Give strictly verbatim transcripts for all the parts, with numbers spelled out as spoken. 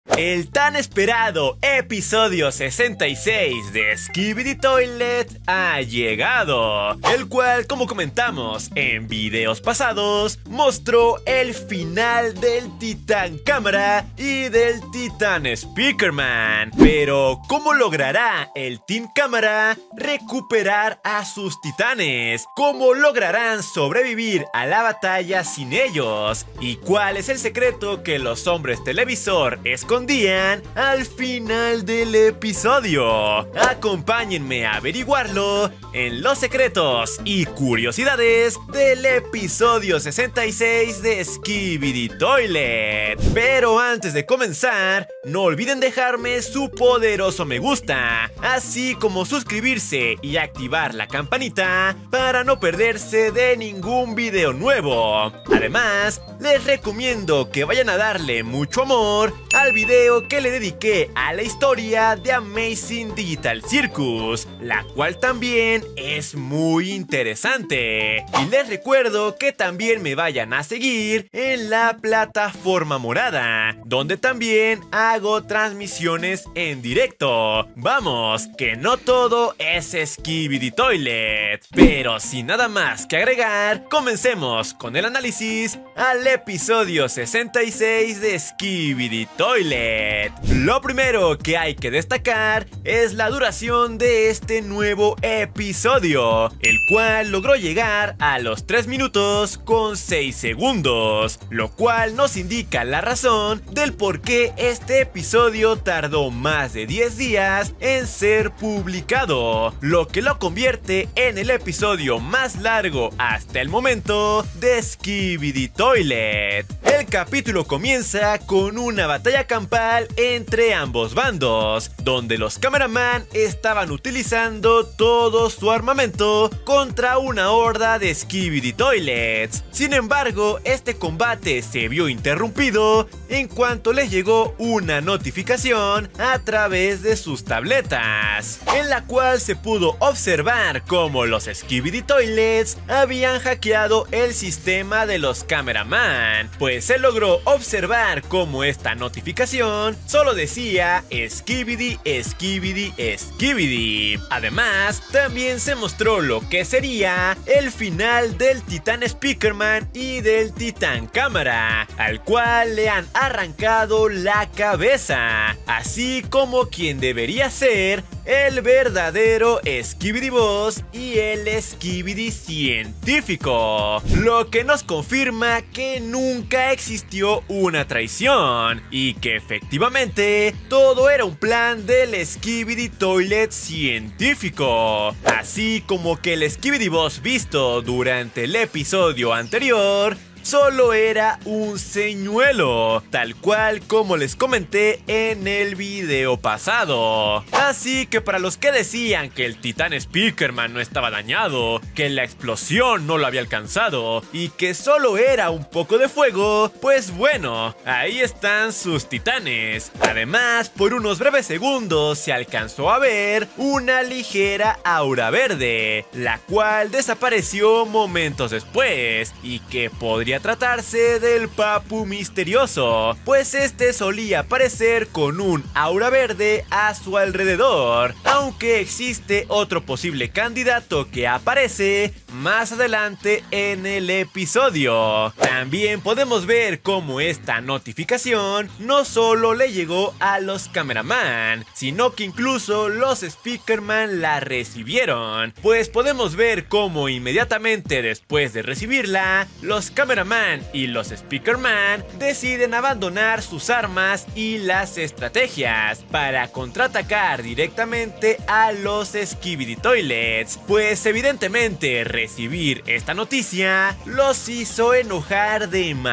El tan esperado episodio sesenta y seis de Skibidi Toilet ha llegado, el cual, como comentamos en videos pasados, mostró el final del Titán Cámara y del Titán Speakerman. Pero, ¿cómo logrará el Team Cámara recuperar a sus titanes? ¿Cómo lograrán sobrevivir a la batalla sin ellos? ¿Y cuál es el secreto que los hombres televisor escondían al final del episodio? Acompáñenme a averiguarlo en los secretos y curiosidades del episodio sesenta y seis de Skibidi Toilet. Pero antes de comenzar, no olviden dejarme su poderoso me gusta, así como suscribirse y activar la campanita para no perderse de ningún video nuevo. Además, les recomiendo que vayan a darle mucho amor al video que le dediqué a la historia de Amazing Digital Circus, la cual también es muy interesante. Y les recuerdo que también me vayan a seguir en la plataforma morada, donde también hago transmisiones en directo. Vamos, que no todo es Skibidi Toilet. Pero sin nada más que agregar, comencemos con el análisis al episodio sesenta y seis de Skibidi Toilet. Lo primero que hay que destacar es la duración de este nuevo episodio, el cual logró llegar a los tres minutos con seis segundos, lo cual nos indica la razón del por qué este episodio tardó más de diez días en ser publicado, lo que lo convierte en el episodio más largo hasta el momento de Skibidi Toilet. El capítulo comienza con una batalla campal entre ambos bandos, donde los cameraman estaban utilizando todo su armamento contra una horda de Skibidi Toilets. Sin embargo, este combate se vio interrumpido en cuanto les llegó una notificación a través de sus tabletas, en la cual se pudo observar cómo los Skibidi Toilets habían hackeado el sistema de los cameraman, pues se logró observar cómo esta notificación solo decía Skibidi, Skibidi, Skibidi. Además, también se mostró lo que sería el final del Titán Speakerman y del Titán Cámara, al cual le han arrancado la cabeza, así como quien debería ser el verdadero Skibidi Boss y el Skibidi científico, lo que nos confirma que nunca existió una traición y que efectivamente todo era un plan del Skibidi Toilet científico, así como que el Skibidi Boss visto durante el episodio anterior solo era un señuelo, tal cual como les comenté en el video pasado. Así que para los que decían que el Titán Speakerman no estaba dañado, que la explosión no lo había alcanzado y que solo era un poco de fuego, pues bueno, ahí están sus titanes. Además, por unos breves segundos se alcanzó a ver una ligera aura verde, la cual desapareció momentos después y que podría tratarse del Papu misterioso, pues este solía aparecer con un aura verde a su alrededor, aunque existe otro posible candidato que aparece más adelante en el episodio. También podemos ver cómo esta notificación no solo le llegó a los cameraman, sino que incluso los Speakerman la recibieron, pues podemos ver cómo inmediatamente después de recibirla, los cameraman y los Speakerman deciden abandonar sus armas y las estrategias para contraatacar directamente a los Skibidi Toilets, pues evidentemente recibir esta noticia los hizo enojar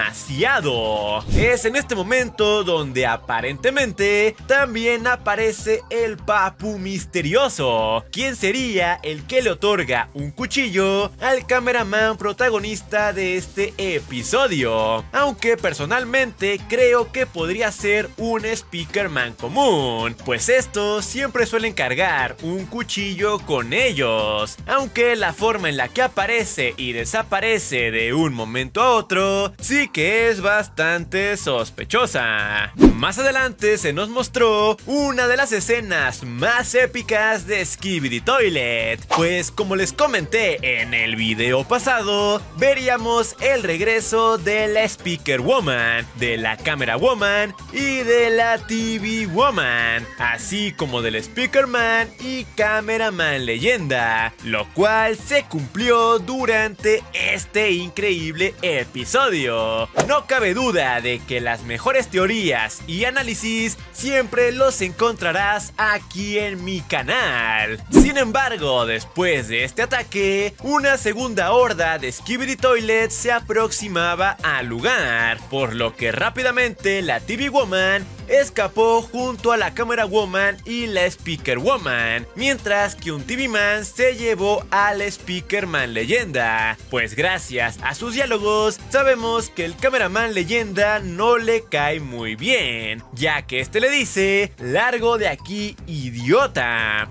demasiado. Es en este momento donde aparentemente también aparece el Papu misterioso, quien sería el que le otorga un cuchillo al cameraman protagonista de este episodio episodio, aunque personalmente creo que podría ser un Speakerman común, pues estos siempre suelen cargar un cuchillo con ellos, aunque la forma en la que aparece y desaparece de un momento a otro sí que es bastante sospechosa. Más adelante se nos mostró una de las escenas más épicas de Skibidi Toilet, pues como les comenté en el video pasado, veríamos el regreso de la Speaker Woman, de la Camera Woman y de la T V Woman, así como del Speakerman y Cameraman leyenda, lo cual se cumplió durante este increíble episodio. No cabe duda de que las mejores teorías y análisis siempre los encontrarás aquí en mi canal. Sin embargo, después de este ataque, una segunda horda de Skibidi Toilet se aproximaba al lugar, por lo que rápidamente la T V Woman escapó junto a la Camera Woman y la Speaker Woman, mientras que un T V Man se llevó al Speakerman leyenda, pues gracias a sus diálogos sabemos que el Cameraman leyenda no le cae muy bien, ya que este le dice: "Largo de aquí, idiota".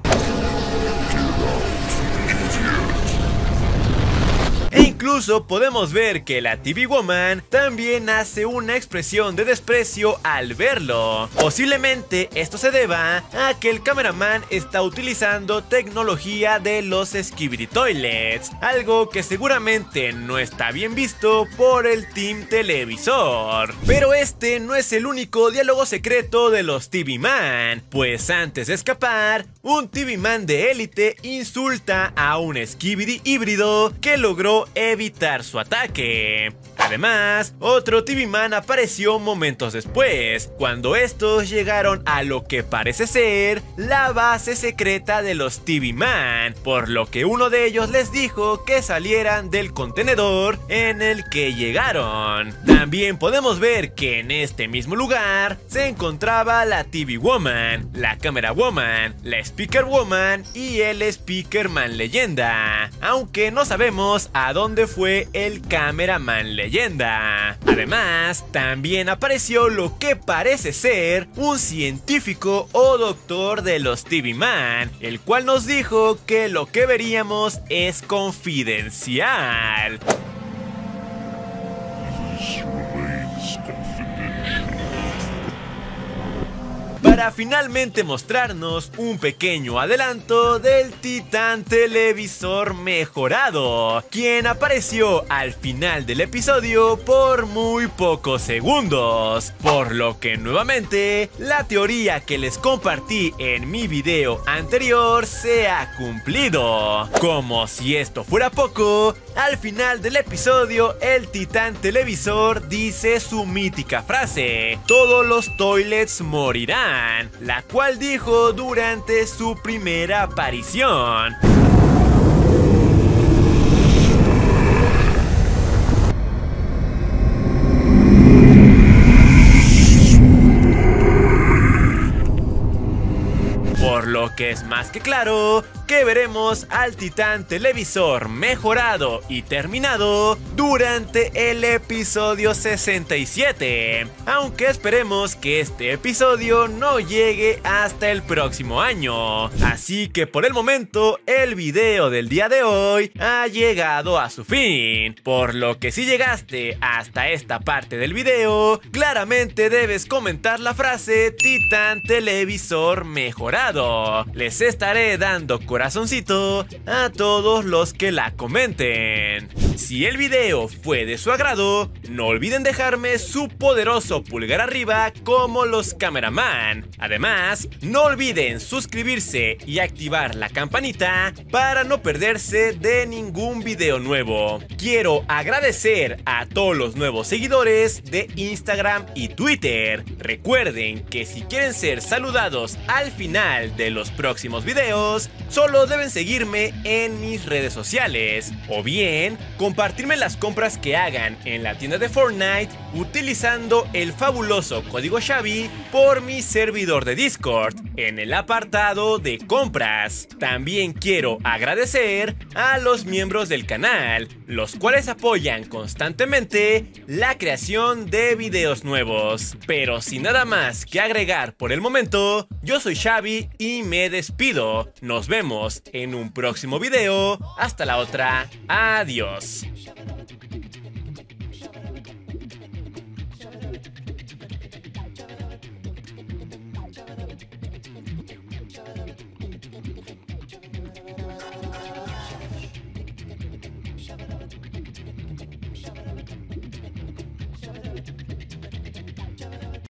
E incluso podemos ver que la T V Woman también hace una expresión de desprecio al verlo. Posiblemente esto se deba a que el cameraman está utilizando tecnología de los Skibidi Toilets, algo que seguramente no está bien visto por el Team Televisor. Pero este no es el único diálogo secreto de los T V Man, pues antes de escapar, un T V Man de élite insulta a un Skibidi híbrido que logró evitar su ataque. Además, otro T V Man apareció momentos después, cuando estos llegaron a lo que parece ser la base secreta de los T V Man, por lo que uno de ellos les dijo que salieran del contenedor en el que llegaron. También podemos ver que en este mismo lugar se encontraba la T V Woman, la Camera Woman, la Speaker Woman y el Speakerman leyenda, aunque no sabemos a dónde fue el Cameraman leyenda. Además, también apareció lo que parece ser un científico o doctor de los T V Man, el cual nos dijo que lo que veríamos es confidencial. Para finalmente mostrarnos un pequeño adelanto del Titán Televisor mejorado, quien apareció al final del episodio por muy pocos segundos, por lo que nuevamente la teoría que les compartí en mi video anterior se ha cumplido. Como si esto fuera poco, al final del episodio el Titán Televisor dice su mítica frase: "Todos los toilets morirán", la cual dijo durante su primera aparición. Por lo que es más que claro que veremos al Titán Televisor mejorado y terminado durante el episodio sesenta y siete, aunque esperemos que este episodio no llegue hasta el próximo año. Así que por el momento el video del día de hoy ha llegado a su fin, por lo que si llegaste hasta esta parte del video, claramente debes comentar la frase Titán Televisor mejorado. Les estaré dando corazoncito a todos los que la comenten. Si el video fue de su agrado, no olviden dejarme su poderoso pulgar arriba como los cameraman. Además, no olviden suscribirse y activar la campanita para no perderse de ningún video nuevo. Quiero agradecer a todos los nuevos seguidores de Instagram y Twitter. Recuerden que si quieren ser saludados al final de los próximos videos, solo deben seguirme en mis redes sociales o bien compartirme las compras que hagan en la tienda de Fortnite utilizando el fabuloso código Xavi por mi servidor de Discord en el apartado de compras. También quiero agradecer a los miembros del canal, los cuales apoyan constantemente la creación de videos nuevos. Pero sin nada más que agregar por el momento, yo soy Xavi y me despido. Nos vemos en un próximo video. Hasta la otra. Adiós.